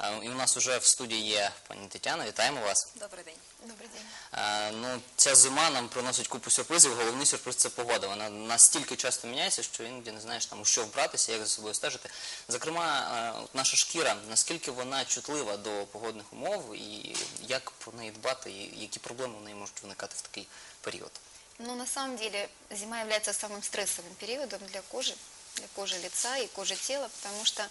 І у нас вже в студії є пані Тетяна. Вітаємо вас. Добрий день. Добрий день. Ну, ця зима нам приносить купу сюрпризів. Головний сюрприз – це погода. Вона настільки часто міняється, що іноді не знаєш, там, у що вбратися, як за собою стежити. Зокрема, наша шкіра, наскільки вона чутлива до погодних умов і як про неї дбати, і які проблеми в неї можуть виникати в такий період? Ну, на самом деле, зима является самым стрессовым периодом для кожи лица и кожи тела, потому что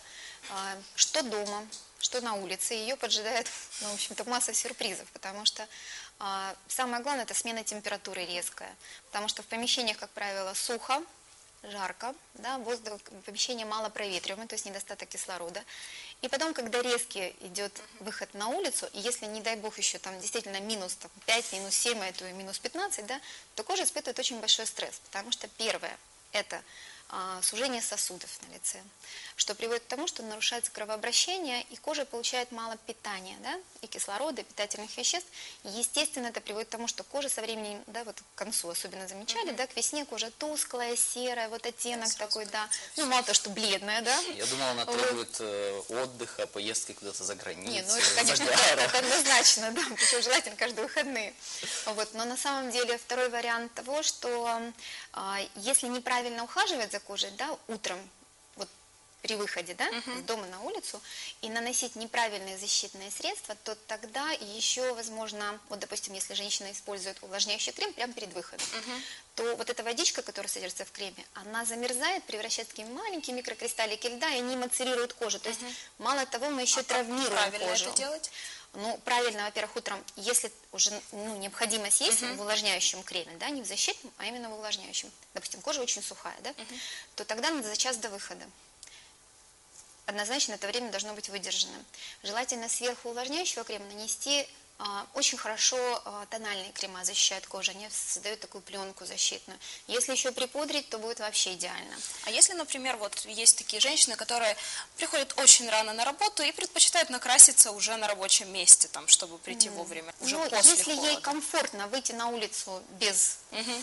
что дома, что на улице, ее поджидает, ну, в общем-то, масса сюрпризов, потому что самое главное – это смена температуры резкая, потому что в помещениях, как правило, сухо, жарко, да, воздух, помещение мало проветриваемое, то есть недостаток кислорода. И потом, когда резкий идет выход на улицу, и если, не дай бог, еще там действительно минус 5, минус 7, а то и минус 15, да, то кожа испытывает очень большой стресс, потому что первое – это сужение сосудов на лице, что приводит к тому, что нарушается кровообращение, и кожа получает мало питания, да, и кислорода, и питательных веществ. И, естественно, это приводит к тому, что кожа со временем, да, вот к концу особенно замечали, да, к весне кожа тусклая, серая, вот оттенок такой, да, ну, мало того, что бледная, да. Я думал, она требует отдыха, поездки куда-то за границу. Не, ну это, конечно, это однозначно, да, причем желательно каждые выходные. Вот, но на самом деле второй вариант того, что если неправильно ухаживать за кожей, да, утром, вот при выходе, да, из дома на улицу, и наносить неправильные защитные средства, то тогда еще, возможно, вот, допустим, если женщина использует увлажняющий крем прямо перед выходом, то вот эта водичка, которая содержится в креме, она замерзает, превращает в такие маленькие микрокристаллики льда, и они эмоцируют кожу. То есть, мало того, мы еще травмируем правильно кожу. это делать? Ну, правильно, во-первых, утром, если уже необходимо съесть в увлажняющем креме, да, не в защитном, а именно в увлажняющем, допустим, кожа очень сухая, да, то тогда надо за час до выхода. Однозначно это время должно быть выдержано. Желательно сверху увлажняющего крема нанести очень хорошо тональные крема защищают кожу, они создают такую пленку защитную. Если еще припудрить, то будет вообще идеально. А если, например, вот есть такие женщины, которые приходят очень рано на работу и предпочитают накраситься уже на рабочем месте, там, чтобы прийти вовремя, уже после если холода. ей комфортно выйти на улицу без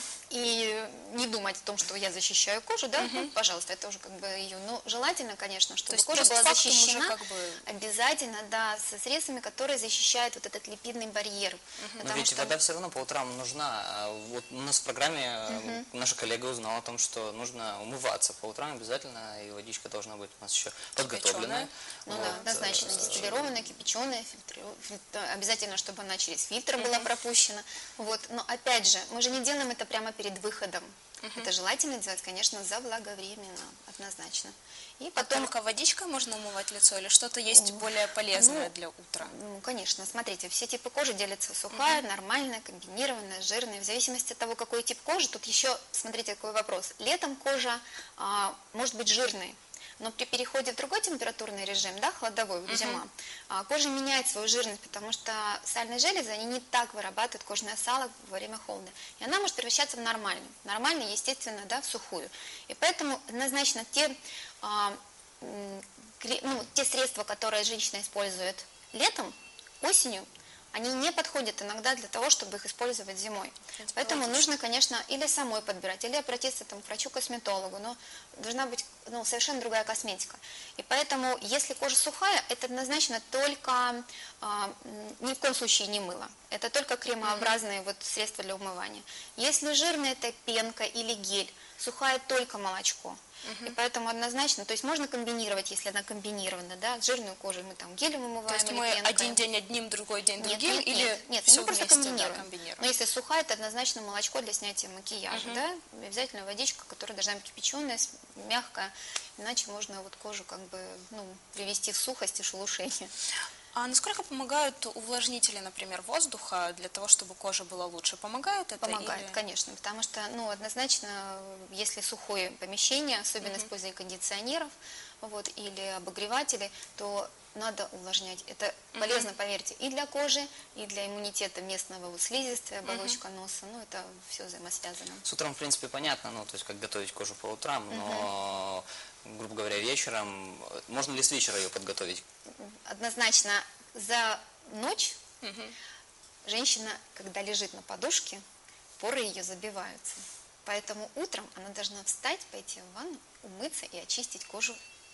и не думать о том, что я защищаю кожу, да, ну, пожалуйста, это уже как бы ее. Но желательно, конечно, чтобы кожа была защищена как бы обязательно, да, со средствами, которые защищают вот этот липидный барьер. Но ведь вода все равно по утрам нужна. Вот у нас в программе наша коллега узнала о том, что нужно умываться по утрам обязательно, и водичка должна быть у нас еще подготовленная. Ну да, однозначно, дистиллированная, кипяченая, обязательно, чтобы она через фильтр была пропущена. Вот. Но опять же, мы же не делаем это прямо перед выходом. Это желательно делать, конечно, заблаговременно, однозначно. И потом... только водичкой можно умывать лицо или что-то есть более полезное для утра? Ну, конечно, смотрите, все типы кожи делятся: сухая, нормальная, комбинированная, жирная. В зависимости от того, какой тип кожи, тут еще, смотрите, какой вопрос. Летом кожа может быть жирной, но при переходе в другой температурный режим, да, холодовой, вот зима, кожа меняет свою жирность, потому что сальные железы, они не так вырабатывают кожное сало во время холода. И она может превращаться в нормальную. Нормальную, естественно, да, в сухую. И поэтому однозначно те средства, которые женщина использует летом, осенью, они не подходят иногда для того, чтобы их использовать зимой. Поэтому нужно, конечно, или самой подбирать, или обратиться там, к врачу-косметологу, но должна быть совершенно другая косметика. И поэтому, если кожа сухая, это однозначно только, ни в коем случае не мыло. Это только кремообразные вот, средства для умывания. Если жирная, это пенка или гель. Сухая только молочко. И поэтому однозначно, то есть можно комбинировать, если она комбинирована, да, жирную кожу мы там гелем вымываем. То есть мы один день одним, другой день другим, нет, все мы просто вместе, комбинируем. Но если сухая, это однозначно молочко для снятия макияжа, да, и обязательно водичка, которая должна быть кипяченая, мягкая, иначе можно вот кожу как бы, привести в сухость и шелушение. А насколько помогают увлажнители, например, воздуха для того, чтобы кожа была лучше? Помогает это? Помогает, конечно, потому что, однозначно, если сухое помещение, особенно использование кондиционеров, вот, или обогревателей, то надо увлажнять. Это полезно, поверьте, и для кожи, и для иммунитета местного вот, слизистой, оболочка носа. Это все взаимосвязано. С утром, в принципе, понятно, то есть как готовить кожу по утрам, но, грубо говоря, вечером, можно ли с вечера ее подготовить? Однозначно, за ночь женщина, когда лежит на подушке, поры ее забиваются. Поэтому утром она должна встать, пойти в ванну, умыться и очистить кожу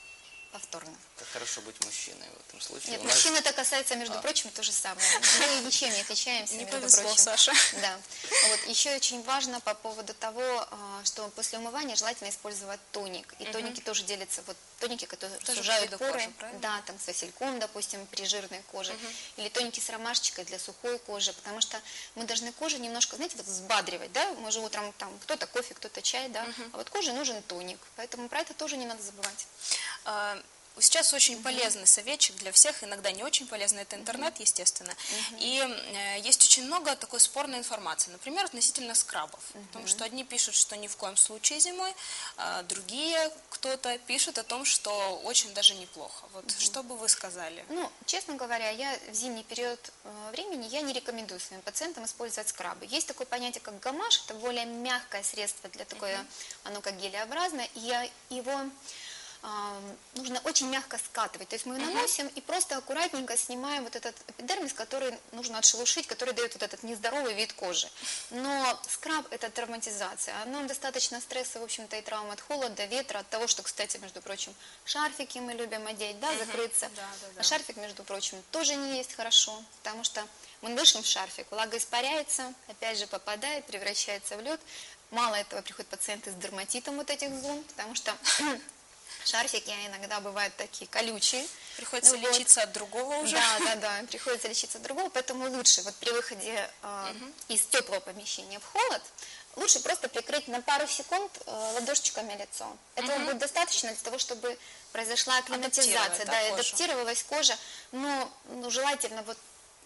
повторно. Как хорошо быть мужчиной в этом случае. Нет, У нас- мужчин это касается, между прочим, то же самое. Мы ничем не отличаемся, Не между повезло, прочим. Саша. Да. Вот. Еще очень важно по поводу того, что после умывания желательно использовать тоник. И тоники тоже делятся, вот тоники, которые Тоже по сужают виду поры, кожи, правильно? да, там с васильком, допустим, при жирной коже, или тоники с ромашечкой для сухой кожи, потому что мы должны кожу немножко, знаете, вот взбадривать, да, мы же утром там кто-то кофе, кто-то чай, да, а вот коже нужен тоник, поэтому про это тоже не надо забывать. Сейчас очень полезный советчик для всех, иногда не очень полезный, это интернет, естественно. И есть очень много такой спорной информации, например, относительно скрабов. Потому что одни пишут, что ни в коем случае зимой, а другие кто-то пишет о том, что очень даже неплохо. Вот что бы вы сказали? Ну, честно говоря, я в зимний период времени я не рекомендую своим пациентам использовать скрабы. Есть такое понятие, как гамаш, это более мягкое средство для такое, оно как гелеобразное, и его нужно очень мягко скатывать. То есть мы наносим и просто аккуратненько снимаем вот этот эпидермис, который нужно отшелушить, который дает вот этот нездоровый вид кожи. Но скраб – это травматизация. Оно достаточно стресса, в общем-то, и травм от холода, ветра, от того, что, кстати, между прочим, шарфики мы любим одеть, да, закрыться. Да. А шарфик, между прочим, тоже не есть хорошо, потому что мы дышим в шарфик, влага испаряется, опять же попадает, превращается в лед. Мало этого, приходят пациенты с дерматитом вот этих зон, потому что шарфики иногда бывают такие колючие. Приходится Ну вот. лечиться от другого уже? Да, приходится лечиться от другого, поэтому лучше вот при выходе из теплого помещения в холод, лучше просто прикрыть на пару секунд ладошечками лицо. Этого будет достаточно для того, чтобы произошла акклиматизация, Адаптировать, да, да, и кожу. адаптировалась кожа, но желательно вот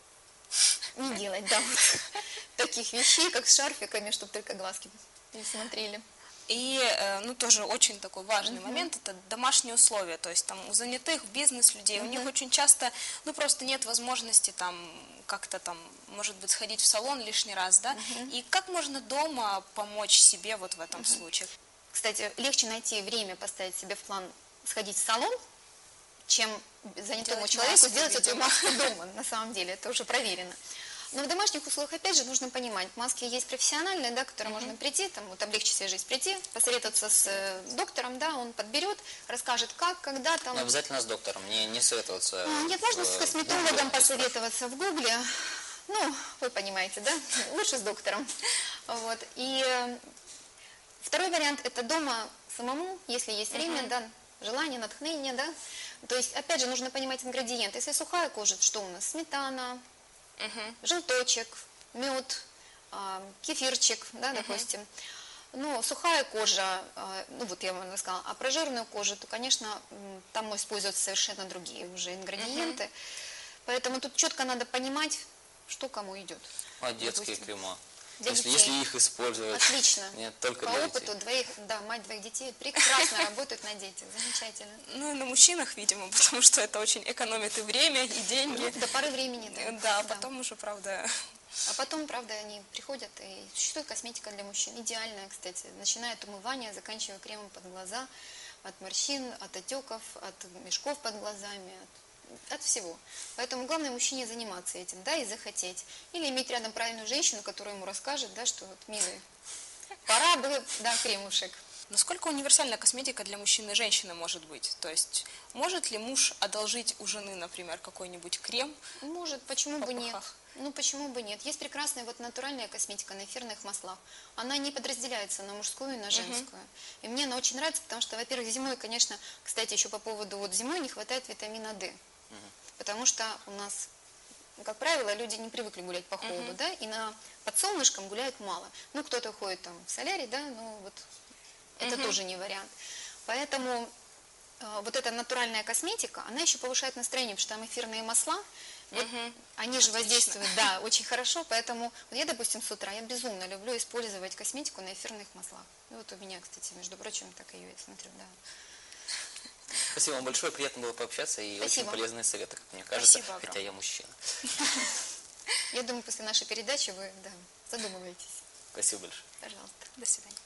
не делать, да, вот таких вещей, как с шарфиками, чтобы только глазки не смотрели. И, тоже очень такой важный момент, это домашние условия, то есть там у занятых бизнес-людей, у них очень часто, просто нет возможности там как-то там, может быть, сходить в салон лишний раз, да, и как можно дома помочь себе вот в этом случае? Кстати, легче найти время поставить себе в план сходить в салон, чем занятому Делать человеку маску, сделать эту видимо. маску дома, на самом деле, это уже проверено. Но в домашних условиях, опять же, нужно понимать, маски есть профессиональные, да, к которым можно прийти, там, вот облегчить себе жизнь, прийти, посоветоваться с доктором, да, он подберет, расскажет, как, когда там. Но обязательно с доктором, не советоваться. Нет, можно с в косметологом Гугле, посоветоваться в Гугле, ну, вы понимаете, да, лучше с доктором. Вот. И второй вариант – это дома самому, если есть время, да, желание, натхнение, да. То есть, опять же, нужно понимать ингредиенты. Если сухая кожа, что у нас? Сметана, желточек, мед, кефирчик, да, допустим. Ну, сухая кожа, вот я вам сказала, а про жирную кожу, то, конечно, там используются совершенно другие уже ингредиенты. Поэтому тут четко надо понимать, что кому идет. А детские допустим. крема? Для Если детей. их использовать. Отлично. Нет, только По для опыту детей. мать двоих детей прекрасно работают на детях, замечательно. Ну, и на мужчинах, видимо, потому что это очень экономит и время, и деньги. До поры времени, да. Да, потом уже, правда, А потом, правда, они приходят, и существует косметика для мужчин. Идеальная, кстати. Начиная от умывания, заканчивая кремом под глаза, от морщин, от отеков, от мешков под глазами, от всего. Поэтому главное мужчине заниматься этим, да, и захотеть. Или иметь рядом правильную женщину, которая ему расскажет, да, что вот, милый, пора бы, да, кремушек. насколько универсальная косметика для мужчины и женщины может быть? То есть, может ли муж одолжить у жены, например, какой-нибудь крем? Может, почему бы нет? попыхах? Ну, почему бы нет? Есть прекрасная вот натуральная косметика на эфирных маслах. Она не подразделяется на мужскую и на женскую. И мне она очень нравится, потому что, во-первых, зимой, конечно, кстати, еще по поводу вот зимой не хватает витамина D. Потому что у нас, как правило, люди не привыкли гулять по холоду, да, и под солнышком гуляют мало. Ну, кто-то ходит там в солярий, да, ну вот это тоже не вариант. Поэтому вот эта натуральная косметика, она еще повышает настроение, потому что там эфирные масла, вот, они же воздействуют, да, очень хорошо, поэтому вот я, допустим, с утра, я безумно люблю использовать косметику на эфирных маслах. Ну, вот у меня, кстати, между прочим, так ее я смотрю, да. Спасибо вам большое, приятно было пообщаться и Спасибо. очень полезные советы, как мне кажется, Спасибо хотя я мужчина. Я думаю, после нашей передачи вы, да, задумываетесь. Спасибо большое. Пожалуйста. До свидания.